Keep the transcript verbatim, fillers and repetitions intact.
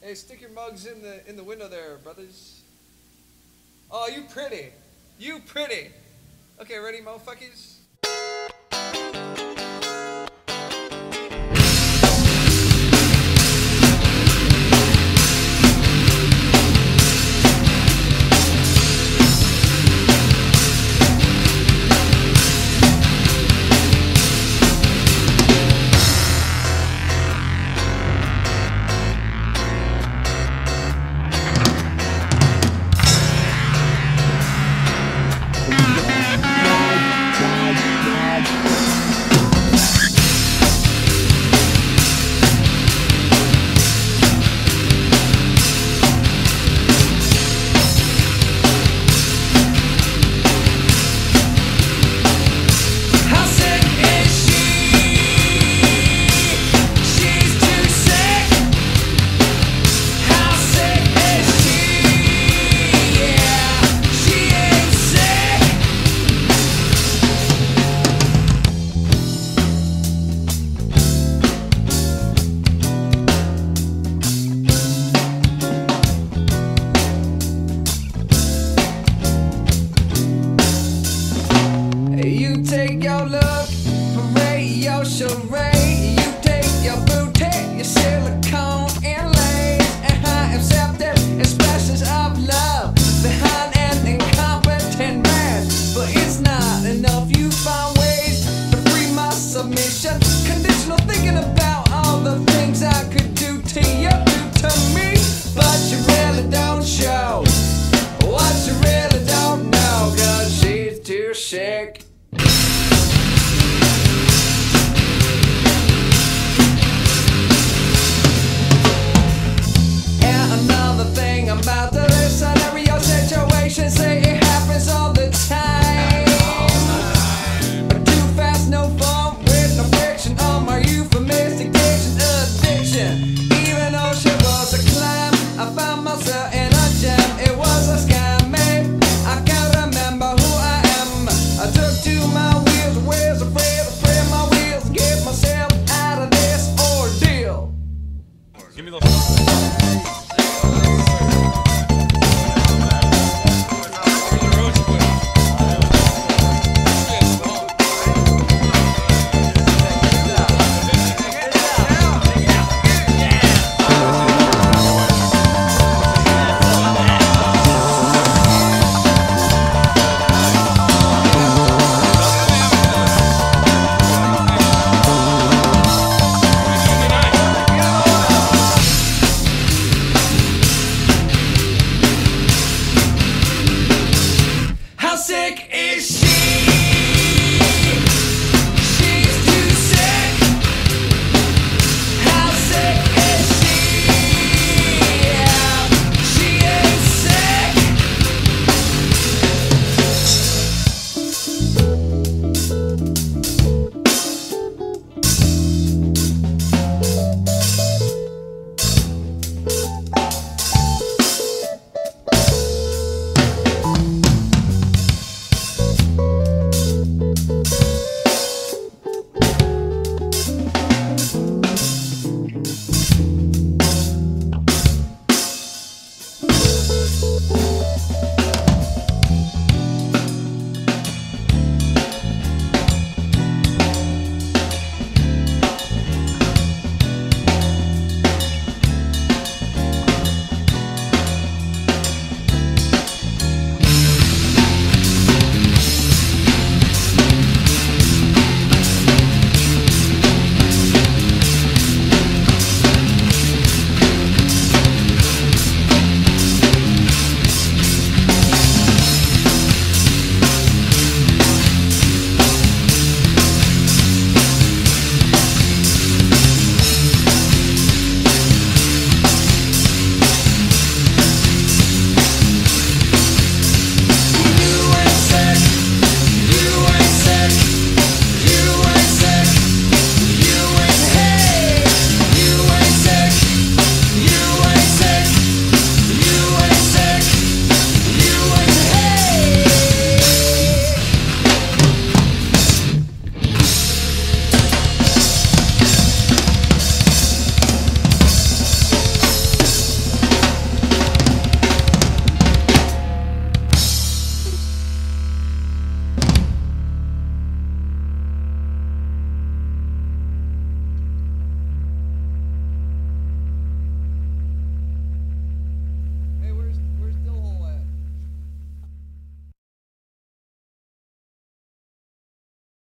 Hey, stick your mugs in the in the window there, brothers. Oh, you pretty. You pretty. Okay, ready, motherfuckers? You take your look, parade your charade. You take your boutique, your silicone inlays, and high accepted expressions of love behind an incompetent man. But it's not enough. You find ways to free my submission, conditional thinking about all the things I could do to you, do to me. But you really don't show what you really don't know, 'cause she's too sick. About the scenario situation, say it happens all the time. But too fast, no fun, with no friction on my euphemistication addiction. Even though she was a climb, I found myself in a jam. It was a scam, man. I can't remember who I am. I took to my wheels, was afraid, afraid my wheels. Get myself out of this ordeal. Give me those.